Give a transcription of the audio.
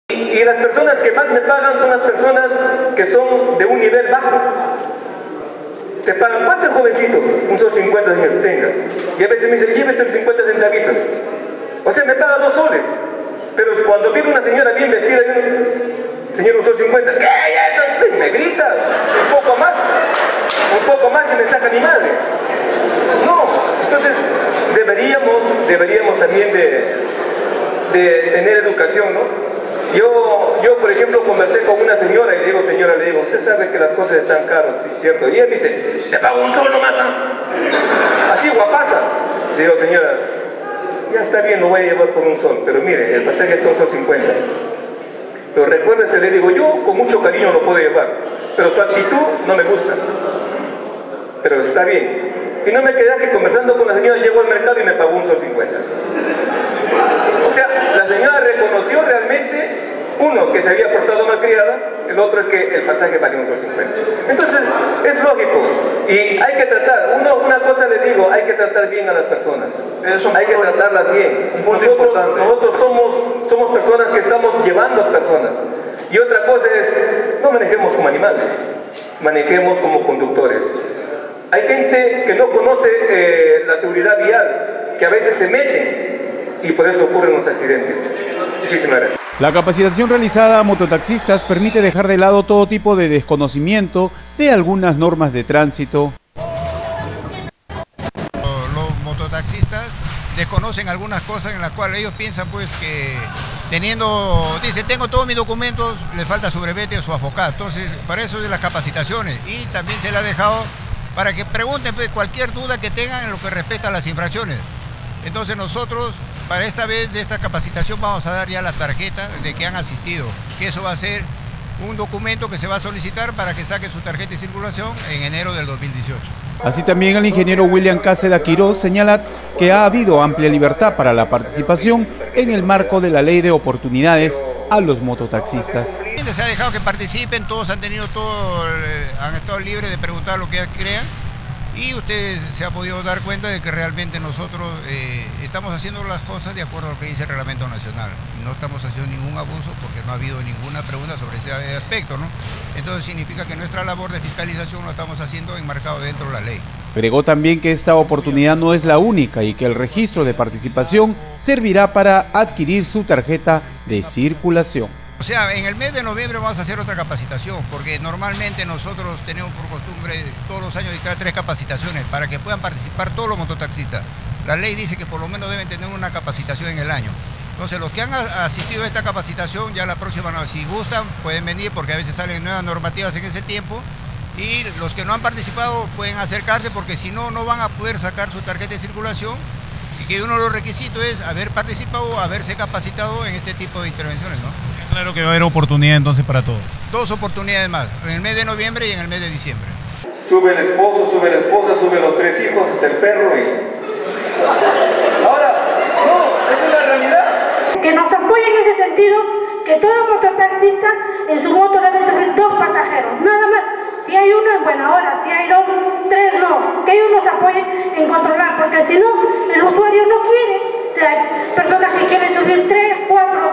Y las personas que más me pagan son las personas que son de un nivel bajo. Te pagan, ¿cuánto es jovencito? Un sol 50, señor, tenga. Y a veces me dice, llévese el 50 centavitos. O sea, me paga 2 soles. Pero cuando viene una señora bien vestida, yo, señor, un sol 50, ¿qué? Me grita, un poco más y me saca mi madre. No, entonces deberíamos también de tener educación, ¿no? Yo, por ejemplo, conversé con una señora y le digo, señora, usted sabe que las cosas están caras, sí es cierto. Y ella me dice, te pago un sol nomás, ¿ah? Así, guapaza. Le digo, señora, ya está bien, lo voy a llevar por un sol, pero mire, el pasaje está un sol 50. Pero recuérdese, le digo, yo con mucho cariño lo puedo llevar, pero su actitud no me gusta. Pero está bien. Y no me quedé que conversando con la señora, llegó al mercado y me pagó un sol 50. O sea, la señora reconoció realmente, uno, que se había portado malcriada, el otro es que el pasaje valía un sol 50. Entonces, es lógico. Y hay que tratar, una cosa le digo, hay que tratar bien a las personas. Hay que tratarlas bien. Nosotros somos personas que estamos llevando a personas. Y otra cosa es, no manejemos como animales, manejemos como conductores. Hay gente que no conoce la seguridad vial, que a veces se meten y por eso ocurren los accidentes. Muchísimas gracias. La capacitación realizada a mototaxistas permite dejar de lado todo tipo de desconocimiento de algunas normas de tránsito. Los mototaxistas desconocen algunas cosas en las cuales ellos piensan pues que dicen tengo todos mis documentos, les falta su brevete o su afocado. Entonces para eso es de las capacitaciones y también se les ha dejado para que pregunten pues, cualquier duda que tengan en lo que respecta a las infracciones. Entonces nosotros para esta vez de esta capacitación vamos a dar ya la tarjeta de que han asistido, que eso va a ser un documento que se va a solicitar para que saquen su tarjeta de circulación en enero del 2018. Así también el ingeniero William Cáceda Quiroz señala que ha habido amplia libertad para la participación en el marco de la ley de oportunidades a los mototaxistas. Se ha dejado que participen, todos han estado libres de preguntar lo que crean. Y usted se ha podido dar cuenta de que realmente nosotros estamos haciendo las cosas de acuerdo a lo que dice el Reglamento Nacional. No estamos haciendo ningún abuso porque no ha habido ninguna pregunta sobre ese aspecto, ¿no? Entonces significa que nuestra labor de fiscalización lo estamos haciendo enmarcado dentro de la ley. Agregó también que esta oportunidad no es la única y que el registro de participación servirá para adquirir su tarjeta de circulación. O sea, en el mes de noviembre vamos a hacer otra capacitación, porque normalmente nosotros tenemos por costumbre todos los años dictar 3 capacitaciones para que puedan participar todos los mototaxistas. La ley dice que por lo menos deben tener una capacitación en el año. Entonces, los que han asistido a esta capacitación, ya la próxima, si gustan, pueden venir porque a veces salen nuevas normativas en ese tiempo. Y los que no han participado pueden acercarse porque si no, no van a poder sacar su tarjeta de circulación. Y que uno de los requisitos es haber participado, haberse capacitado en este tipo de intervenciones, ¿no? Claro que va a haber oportunidad entonces para todos. 2 oportunidades más, en el mes de noviembre y en el mes de diciembre. Sube el esposo, sube la esposa, suben los 3 hijos, hasta el perro y... Ahora, no, es una realidad. Que nos apoye en ese sentido, que todo mototaxista en su moto debe subir 2 pasajeros, nada más. Si hay uno en buena hora, si hay 2, 3 no. Que ellos nos apoyen en controlar, porque si no, el usuario no quiere. O sea, hay personas que quieren subir 3, 4